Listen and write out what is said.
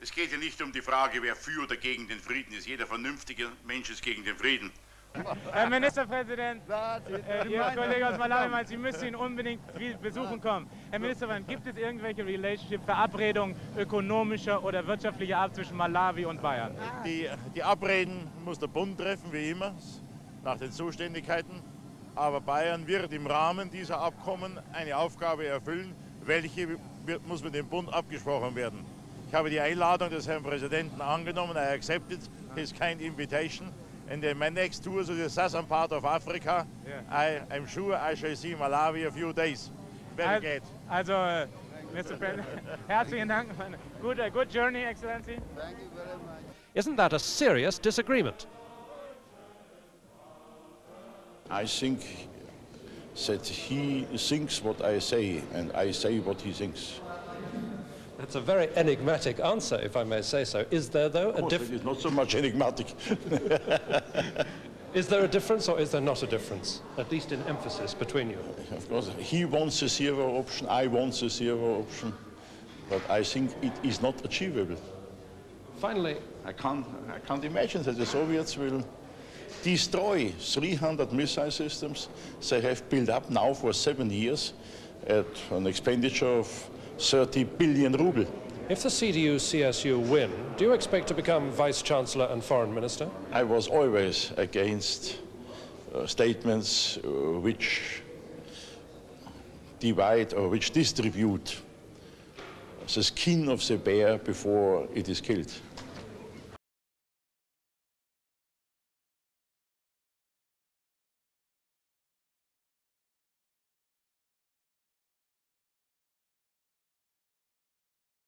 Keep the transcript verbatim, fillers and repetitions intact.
Es geht ja nicht um die Frage, wer für oder gegen den Frieden ist. Jeder vernünftige Mensch ist gegen den Frieden. Herr Ministerpräsident, äh, Ihr Kollege aus Malawi meint, Sie müssen ihn unbedingt besuchen kommen. Herr Ministerpräsident, gibt es irgendwelche Relationship, Verabredungen ökonomischer oder wirtschaftlicher Art zwischen Malawi und Bayern? Die, die Abreden muss der Bund treffen, wie immer, nach den Zuständigkeiten. Aber Bayern wird im Rahmen dieser Abkommen eine Aufgabe erfüllen, welche wird, muss mit dem Bund abgesprochen werden. Ich habe die Einladung des Herrn Präsidenten angenommen. I accepted his kind invitation. And in my next tour to the southern part of Africa, yeah. I, I'm sure I shall see Malawi a few days. Very good. Also, uh, Mister President, herzlichen Dank. Good, uh, good journey, Excellency. Thank you very much. Isn't that a serious disagreement? I think that he thinks what I say, and I say what he thinks. That's a very enigmatic answer, if I may say so. Is there, though, a difference? It's not so much enigmatic. Is there a difference, or is there not a difference, at least in emphasis, between you? Of course, he wants a zero option, I want a zero option, but I think it is not achievable. Finally, I can't, I can't imagine that the Soviets will destroy three hundred missile systems they have built up now for seven years at an expenditure of thirty billion ruble. If the C D U C S U win, do you expect to become Vice Chancellor and Foreign Minister? I was always against uh, statements uh, which divide or which distribute the skin of the bear before it is killed.